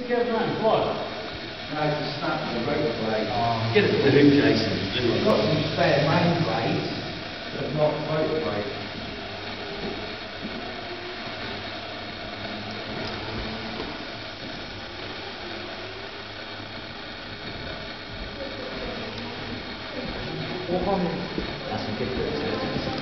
get around, what? No, to snap the rotor blade. Oh, get it to who, Jason? I've got some spare main blades, but not rotor blades. Walk on. That's a good bit.